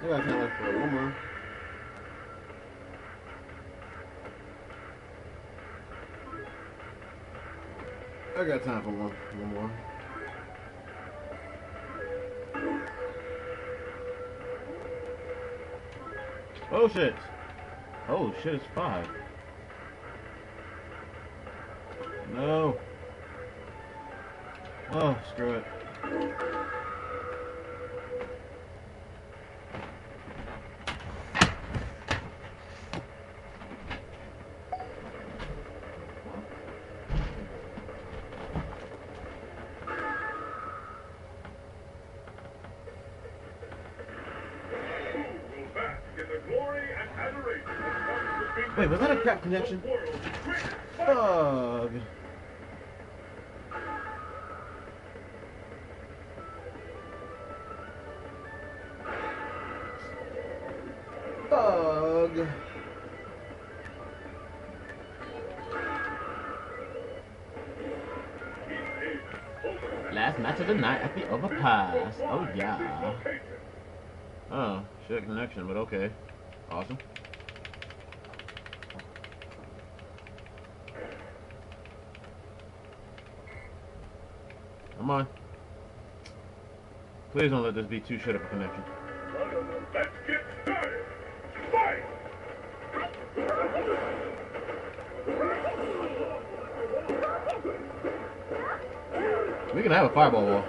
I got time left for one more. I got time for one more. Oh shit! Oh shit! It's 5. No. Oh, screw it. Wait, was that a crap connection? Ugh. Ugh. Last match of the night at the overpass. Oh yeah. Oh, shit connection, but okay. Awesome. Come on. Please don't let this be too shit of a connection. Let's get started. Fight! We can have a fireball wall.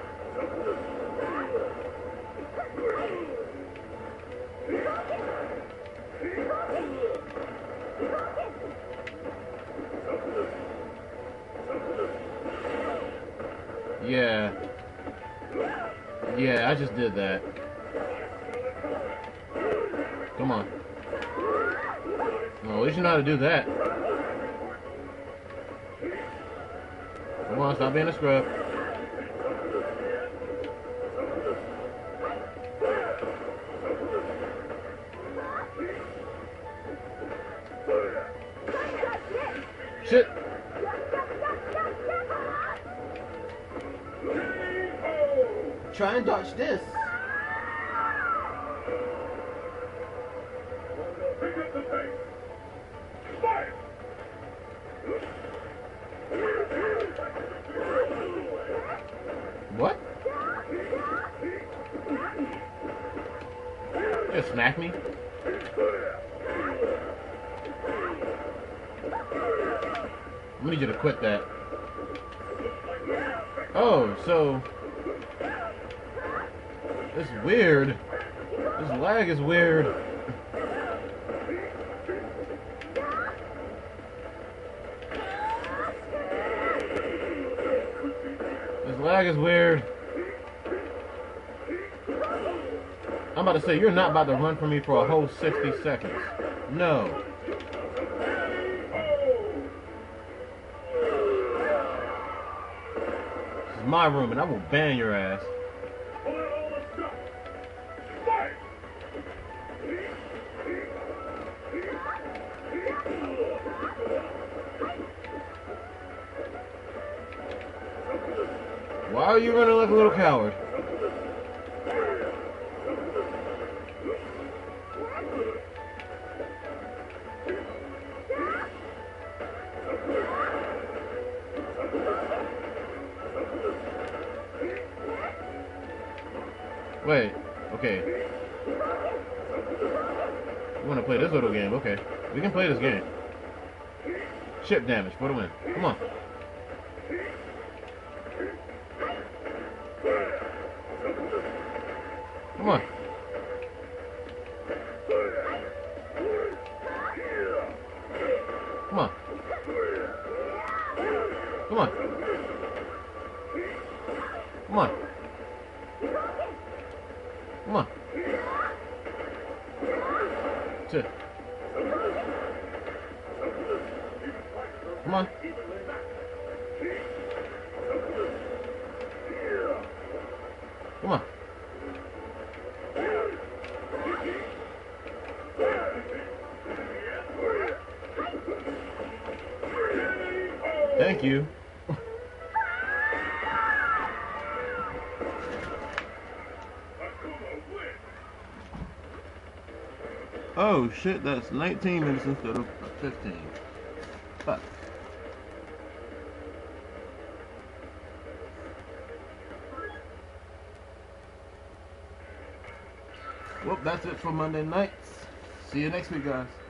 Yeah. Yeah, I just did that. Come on. Well, at least you know how to do that. Come on, stop being a scrub. Shit. Try and dodge this. Pick up the pace. Fight! What? Just smack me? I need you to quit that. Oh, so it's weird. This lag is weird. This lag is weird. I'm about to say, you're not about to run from me for a whole 60 seconds. No. This is my room and I will ban your ass. Why are you running like a little coward? Wait, okay. You want to play this little game? Okay. We can play this game. Ship damage for the win. Come on. Come on. Come on. Come on. Come on. Come on. Sit. Come on. Come on. Thank you. Oh shit, that's 19 minutes instead of 15. Fuck. Well, that's it for Monday nights. See you next week, guys.